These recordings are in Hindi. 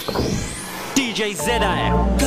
DJ ZIF.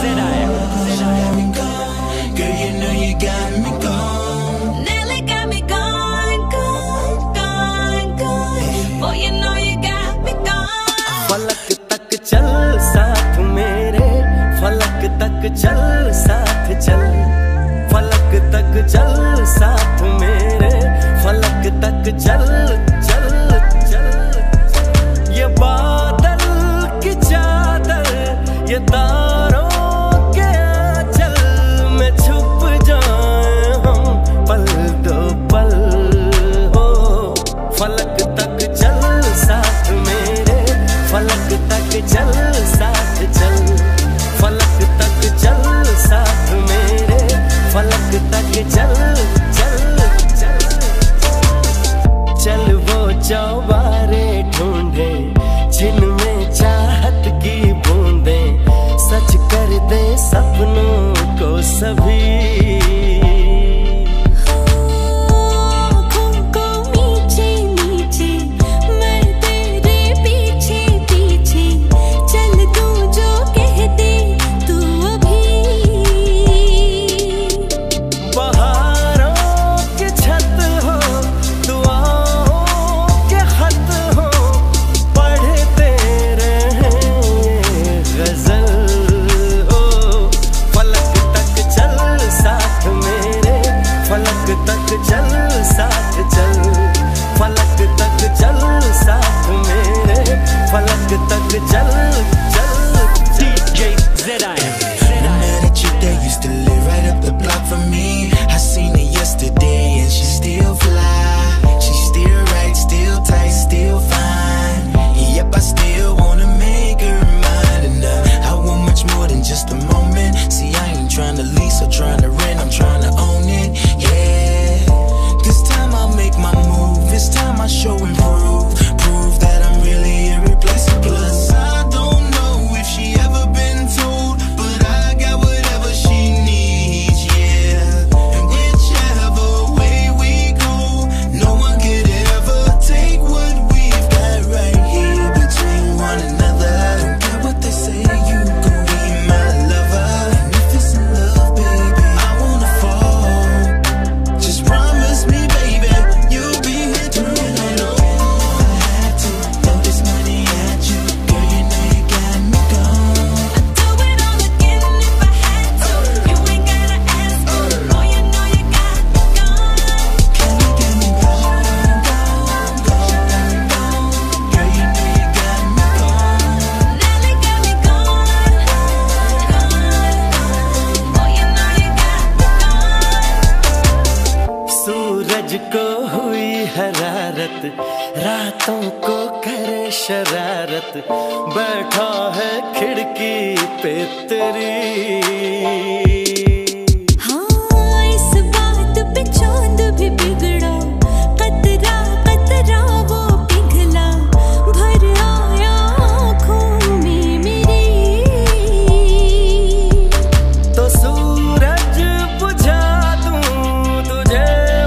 Girl, you know you got me gone. Nearly got me gone, gone, gone, gone. Boy, you know you got me gone. फलक तक चल साथ मेरे, फलक तक चल साथ चल, फलक तक चल साथ मेरे, फलक तक चल चल चल। ये बादल की चादर, ये तारों के आंचल में छुप जाए हम पल दो पल हो। फलक तक चल साथ मेरे, फलक तक चल साथ चल, फलक तक चल साथ मेरे, फलक तक चल चल चल। चल वो चौबारे ढूंढे जिनमें चाहत की बूंदें, सच कर दे सपनों को सभी। को हुई हरारत, रातों को करे शरारत, बैठा है खिड़की पे तेरी। हाँ इस बात पे चांद भी बिगड़ा, कतरा कतरा वो पिघला, भर आया आँखों में मेरी। तो सूरज बुझा दूं तुझे,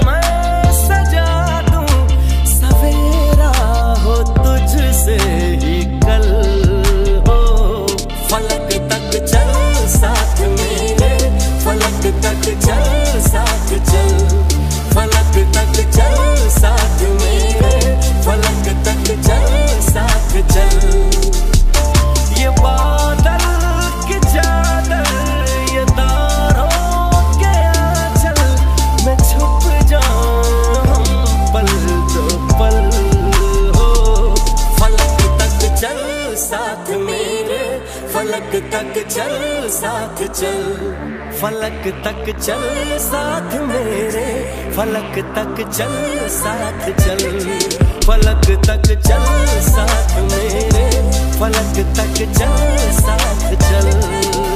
से ही कल हो। फलक तक चल साथ मेरे, फलक तक चल साथ चल, फलक तक चल साथ मेरे, फलक तक चल साथ चल। ये बादल की चादर, ये तारों के आंचल में छुप जाऊं हम पल दो पल। चल साथ मेरे, फलक तक चल साथ चल, फलक तक चल साथ मेरे, फलक तक चल साथ चल, फलक तक चल साथ मेरे, फलक तक चल साथ चल।